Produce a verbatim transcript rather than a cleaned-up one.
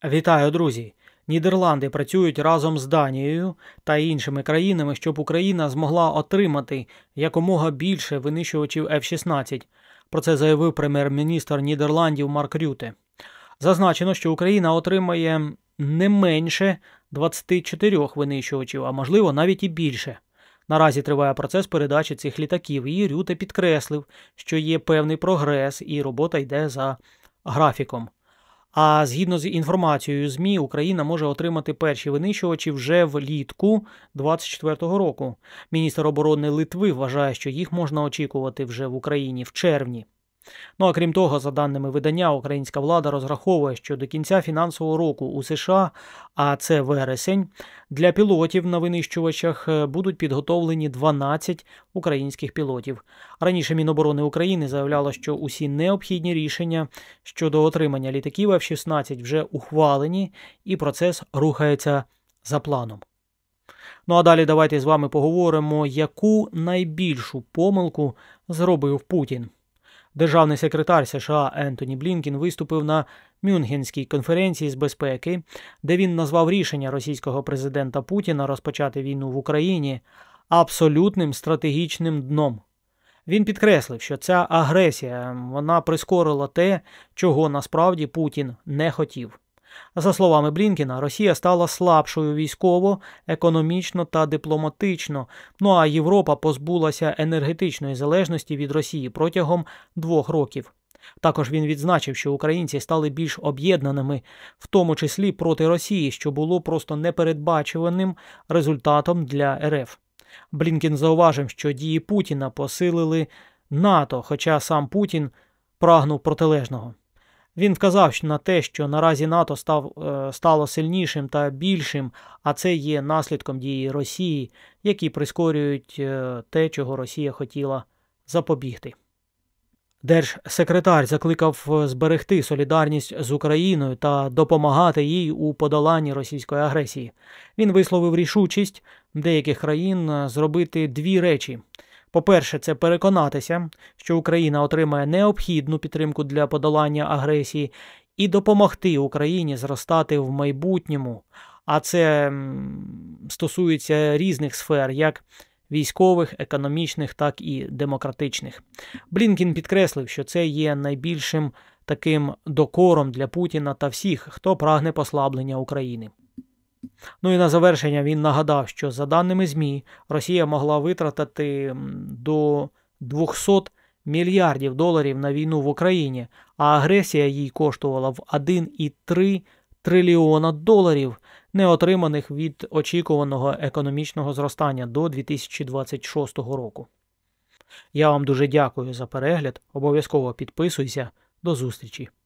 Вітаю, друзі! Нідерланди працюють разом з Данією та іншими країнами, щоб Україна змогла отримати якомога більше винищувачів еф шістнадцять. Про це заявив прем'єр-міністр Нідерландів Марк Рюте. Зазначено, що Україна отримає не менше двадцяти чотирьох винищувачів, а можливо навіть і більше. Наразі триває процес передачі цих літаків, і Рюте підкреслив, що є певний прогрес і робота йде за графіком. А згідно з інформацією ЗМІ, Україна може отримати перші винищувачі вже влітку двадцять четвертого року. Міністр оборони Литви вважає, що їх можна очікувати вже в Україні в червні. Ну а крім того, за даними видання, українська влада розраховує, що до кінця фінансового року у США, а це вересень, для пілотів на винищувачах будуть підготовлені дванадцять українських пілотів. Раніше Міноборони України заявляло, що усі необхідні рішення щодо отримання літаків еф шістнадцять вже ухвалені і процес рухається за планом. Ну а далі давайте з вами поговоримо, яку найбільшу помилку зробив Путін. Державний секретар США Ентоні Блінкен виступив на Мюнхенській конференції з безпеки, де він назвав рішення російського президента Путіна розпочати війну в Україні абсолютним стратегічним дном. Він підкреслив, що ця агресія, вона прискорила те, чого насправді Путін не хотів. За словами Блінкена, Росія стала слабшою військово, економічно та дипломатично, ну а Європа позбулася енергетичної залежності від Росії протягом двох років. Також він відзначив, що українці стали більш об'єднаними, в тому числі проти Росії, що було просто непередбачуваним результатом для ер еф. Блінкен зауважив, що дії Путіна посилили НАТО, хоча сам Путін прагнув протилежного. Він вказав на те, що наразі НАТО став, стало сильнішим та більшим, а це є наслідком дії Росії, які прискорюють те, чого Росія хотіла запобігти. Держсекретар закликав зберегти солідарність з Україною та допомагати їй у подоланні російської агресії. Він висловив рішучість деяких країн зробити дві речі. По-перше, це переконатися, що Україна отримає необхідну підтримку для подолання агресії і допомогти Україні зростати в майбутньому. А це стосується різних сфер, як військових, економічних, так і демократичних. Блінкен підкреслив, що це є найбільшим таким докором для Путіна та всіх, хто прагне послаблення України. Ну і на завершення він нагадав, що за даними ЗМІ, Росія могла витратити до двохсот мільярдів доларів на війну в Україні, а агресія їй коштувала в один цілих три трильйона доларів, не отриманих від очікуваного економічного зростання до дві тисячі двадцять шостого року. Я вам дуже дякую за перегляд, обов'язково підписуйся, до зустрічі!